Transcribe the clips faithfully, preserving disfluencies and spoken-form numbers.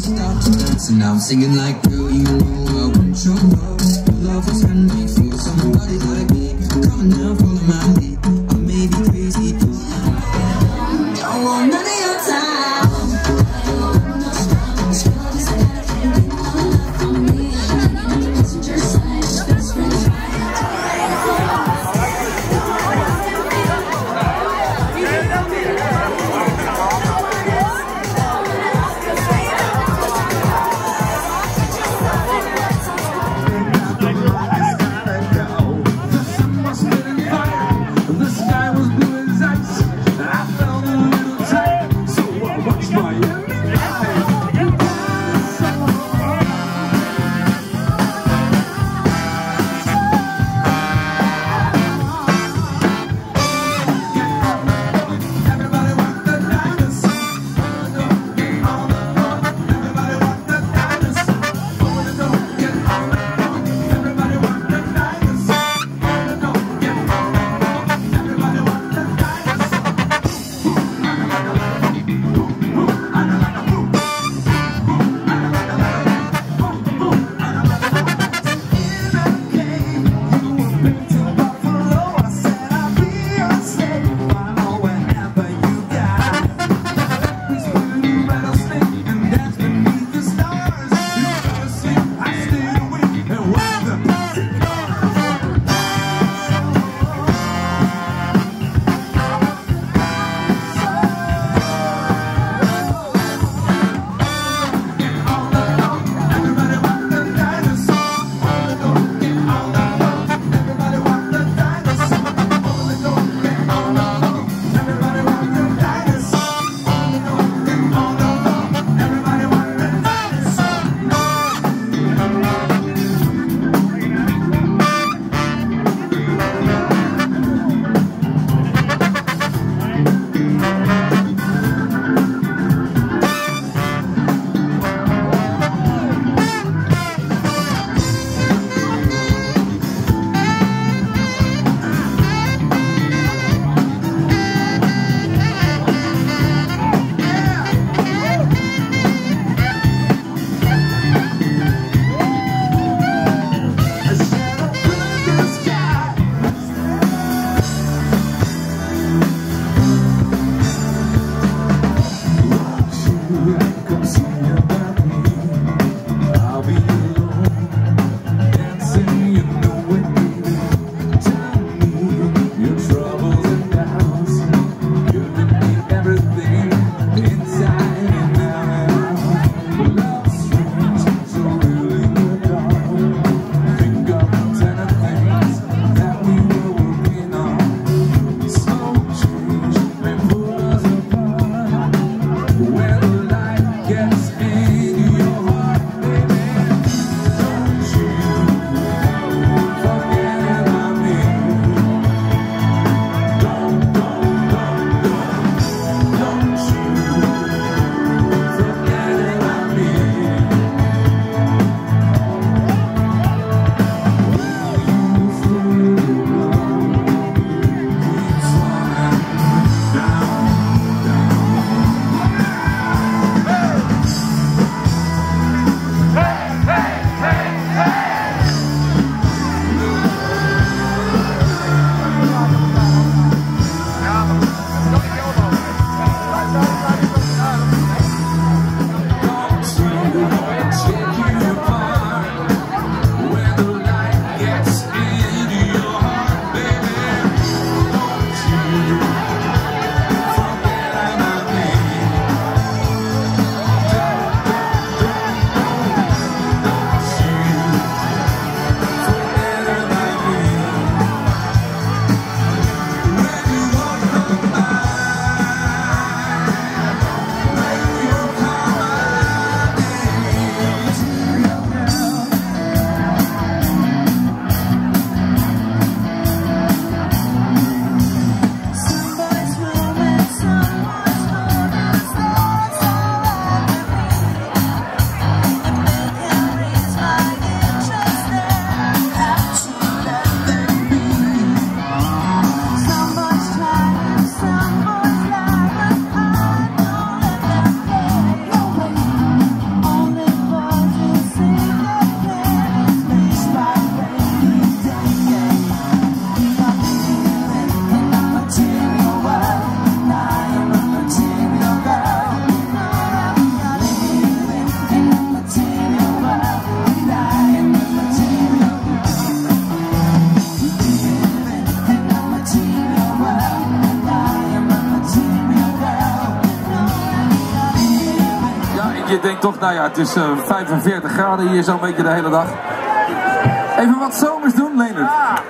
start to dance, and now I'm singing like, girl, you know I want your love. Your love was handmade for somebody like me. Come on now, follow my lead. I may be crazy, but don't want none of your time. When the light gets in je denkt toch, nou ja, het is uh, vijfenveertig graden hier zo'n beetje de hele dag. Even wat zomers doen, Leonard.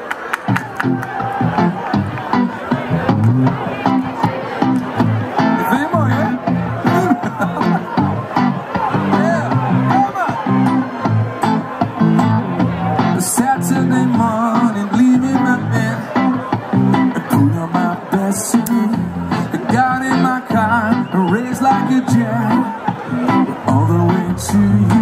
Dat vind je mooi, hè? Saturday morning, leaving my bed, I put on my best suit, I got in my car, I raced like a jet, all the way to you.